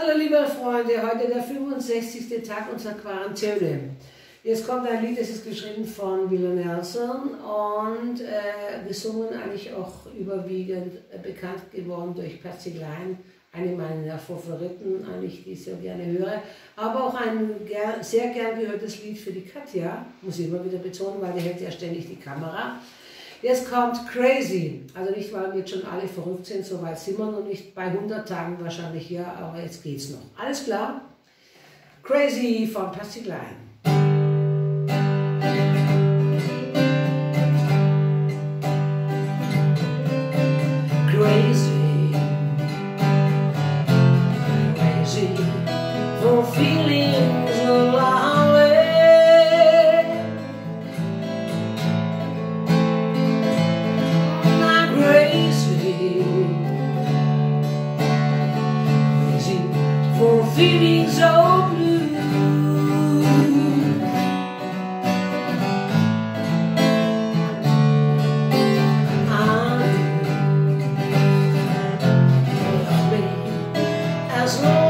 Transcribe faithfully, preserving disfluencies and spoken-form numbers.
Hallo liebe Freunde, heute der fünfundsechzigste Tag unserer Quarantäne. Jetzt kommt ein Lied, das ist geschrieben von Willie Nelson und äh, gesungen eigentlich auch überwiegend äh, bekannt geworden durch Patsy Cline, eine meiner Favoriten, eigentlich, die ich sehr gerne höre. Aber auch ein ger sehr gern gehörtes Lied für die Katja, muss ich immer wieder betonen, weil die hält ja ständig die Kamera. Jetzt kommt Crazy, also nicht, weil wir jetzt schon alle verrückt sind, so weit sind wir noch nicht, bei hundert Tagen wahrscheinlich ja, aber jetzt geht's noch. Alles klar? Crazy von Patsy Cline. Crazy, crazy for feeling so lonely. I'm crazy, crazy for feeling so blue. As long